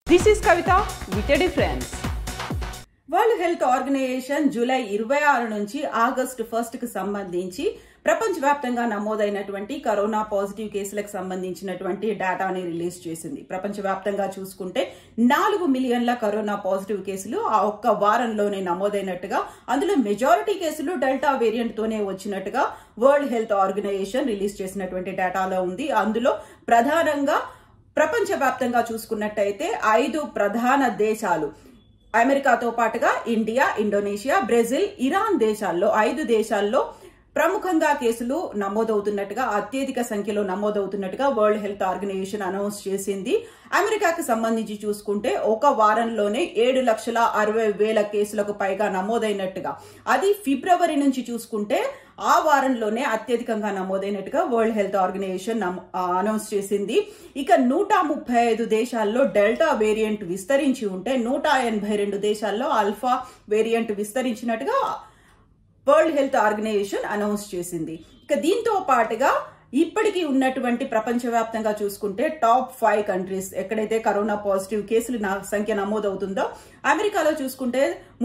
This is Kavitha with a difference. World health organisation July 26 నుంచి August 1 కు సంబంధించి ప్రపంచవ్యాప్తంగా నమోదైనటువంటి కరోనా పాజిటివ్ కేసులకు సంబంధించినటువంటి డేటాని రిలీజ్ చేసింది. ప్రపంచవ్యాప్తంగా చూసుకుంటే 4 మిలియన్ల కరోనా పాజిటివ్ కేసులు ఆ ఒక్క వారంలోనే నమోదైనట్టుగా, అందులో మెజారిటీ కేసులు డెల్టా వేరియంట్ తోనే వచ్చినట్టుగా వరల్డ్ హెల్త్ ఆర్గనైజేషన్ రిలీజ్ చేసినటువంటి డేటాలో ఉంది. అందులో ప్రధానంగా ప్రపంచవ్యాప్తంగా చూసుకున్నట్టయితే 5 ప్రధాన దేశాలు, అమెరికాతో పాటుగా ఇండియా, ఇండోనేషియా, బ్రెజిల్, ఇరాన్ దేశాల్లో 5 దేశాల్లో ప్రముఖంగా కేసులు నమోదవుతున్నట్టుగా, అత్యధిక సంఖ్యలో నమోదవుతున్నట్టుగా వరల్డ్ హెల్త్ ఆర్గనైజేషన్ అనౌన్స్ చేసింది. అమెరికాకు సంబంధించి చూసుకుంటే ఒక వారంలోనే 7,60,000 కేసులకు పైగా నమోదైనట్టుగా, అది ఫిబ్రవరి నుంచి చూసుకుంటే ఆ వారంలోనే అత్యధికంగా నమోదైనట్టుగా వరల్డ్ హెల్త్ ఆర్గనైజేషన్ అనౌన్స్ చేసింది. ఇక 135 దేశాల్లో డెల్టా వేరియంట్ విస్తరించి ఉంటే 182 దేశాల్లో ఆల్ఫా వేరియంట్ విస్తరించినట్టుగా వరల్డ్ హెల్త్ ఆర్గనైజేషన్ అనౌన్స్ చేసింది. ఇక దీంతో పాటుగా ఇప్పటికీ ఉన్నటువంటి ప్రపంచవ్యాప్తంగా చూసుకుంటే టాప్ 5 కంట్రీస్ ఎక్కడైతే కరోనా పాజిటివ్ కేసుల సంఖ్య నమోదవుతుందో, అమెరికాలో చూసుకుంటే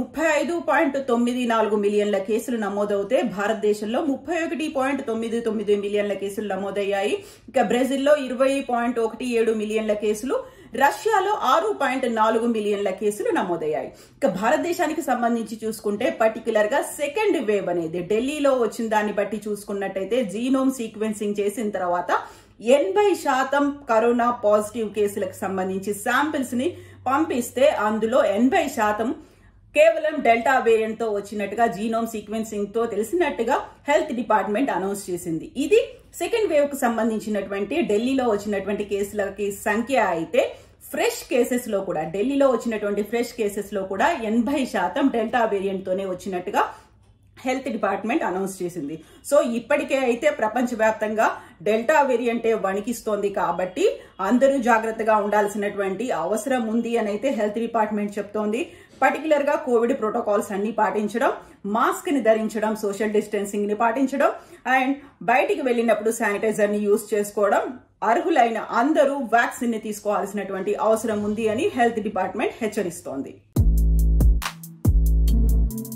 35.94 మిలియన్ల కేసులు నమోదవుతే భారతదేశంలో 31.99 మిలియన్ల కేసులు నమోదయ్యాయి. ఇక బ్రెజిల్లో 20.17 మిలియన్ల కేసులు, రష్యాలో 6.4 మిలియన్ల కేసులు నమోదయ్యాయి. ఇక భారతదేశానికి సంబంధించి చూసుకుంటే పర్టికులర్ గా సెకండ్ వేవ్ అనేది ఢిల్లీలో వచ్చిన దాన్ని బట్టి చూసుకున్నట్టయితే జీనోమ్ సీక్వెన్సింగ్ చేసిన తర్వాత 80% కరోనా పాజిటివ్ కేసులకు సంబంధించి శాంపిల్స్ ని పంపిస్తే అందులో 80% కేవలం డెల్టా వేరియంట్ తో వచ్చినట్టుగా జీనోమ్ సీక్వెన్సింగ్ తో తెలిసినట్టుగా హెల్త్ డిపార్ట్మెంట్ అనౌన్స్ చేసింది. ఇది సెకండ్ వేవ్ కు సంబంధించినటువంటి ఢిల్లీలో వచ్చినటువంటి కేసులకి సంఖ్య అయితే, ఫ్రెష్ కేసెస్ లో కూడా ఢిల్లీలో వచ్చినటువంటి ఫ్రెష్ కేసెస్ లో కూడా 80% డెల్టా వేరియంట్ తోనే వచ్చినట్టుగా హెల్త్ డిపార్ట్మెంట్ అనౌన్స్ చేసింది. సో ఇప్పటికే అయితే ప్రపంచవ్యాప్తంగా డెల్టా వేరియంటే వణికిస్తోంది కాబట్టి అందరూ జాగ్రత్తగా ఉండాల్సినటువంటి అవసరం ఉంది అని అయితే హెల్త్ డిపార్ట్మెంట్ చెప్తోంది. పర్టికులర్ గా కోవిడ్ ప్రోటోకాల్స్ అన్ని పాటించడం, మాస్క్ ని ధరించడం, సోషల్ డిస్టెన్సింగ్ ని పాటించడం అండ్ బయటికి వెళ్ళినప్పుడు శానిటైజర్ ని యూజ్ చేసుకోవడం, అర్హులైన అందరూ వ్యాక్సిన్ ని తీసుకోవాల్సినటువంటి అవసరం ఉంది అని హెల్త్ డిపార్ట్మెంట్ హెచ్చరిస్తోంది.